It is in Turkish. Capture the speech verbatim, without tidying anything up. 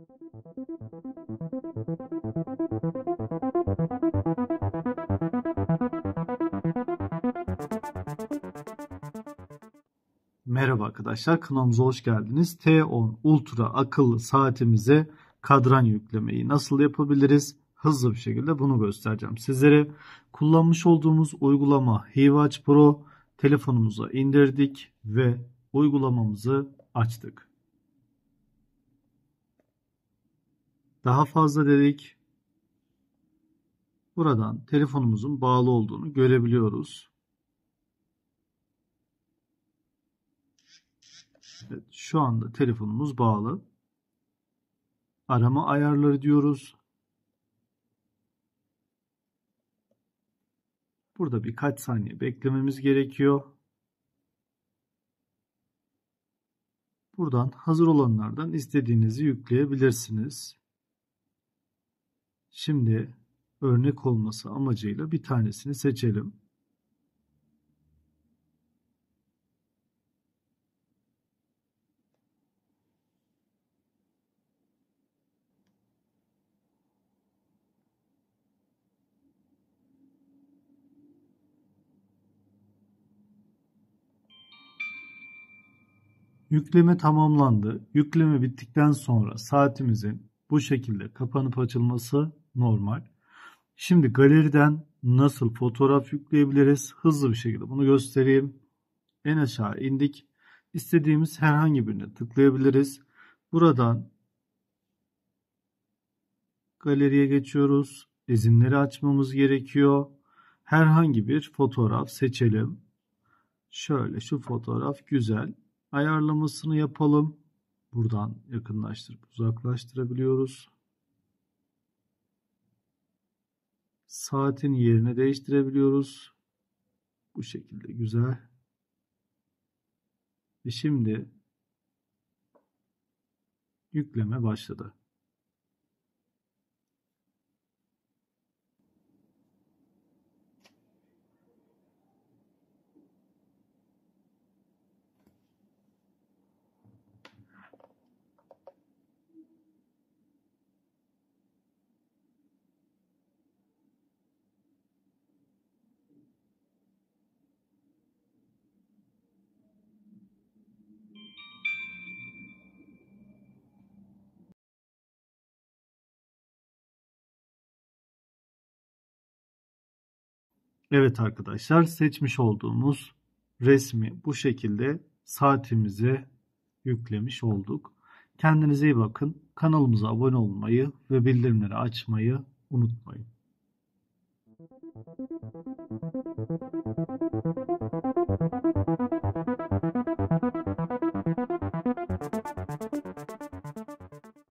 Merhaba arkadaşlar, kanalımıza hoş geldiniz. T on Ultra akıllı saatimize kadran yüklemeyi nasıl yapabiliriz? Hızlı bir şekilde bunu göstereceğim sizlere. Kullanmış olduğumuz uygulama HiWatch Pro, telefonumuza indirdik ve uygulamamızı açtık. Daha fazla dedik. Buradan telefonumuzun bağlı olduğunu görebiliyoruz. Evet, şu anda telefonumuz bağlı. Arama ayarları diyoruz. Burada birkaç saniye beklememiz gerekiyor. Buradan hazır olanlardan istediğinizi yükleyebilirsiniz. Şimdi örnek olması amacıyla bir tanesini seçelim. Yükleme tamamlandı. Yükleme bittikten sonra saatimizin bu şekilde kapanıp açılması normal. Şimdi galeriden nasıl fotoğraf yükleyebiliriz? Hızlı bir şekilde bunu göstereyim. En aşağı indik. İstediğimiz herhangi birine tıklayabiliriz. Buradan galeriye geçiyoruz. İzinleri açmamız gerekiyor. Herhangi bir fotoğraf seçelim. Şöyle şu fotoğraf güzel. Ayarlamasını yapalım. Buradan yakınlaştırıp uzaklaştırabiliyoruz. Saatin yerini değiştirebiliyoruz. Bu şekilde güzel. Ve şimdi yükleme başladı. Evet arkadaşlar, seçmiş olduğumuz resmi bu şekilde saatimize yüklemiş olduk. Kendinize iyi bakın. Kanalımıza abone olmayı ve bildirimleri açmayı unutmayın.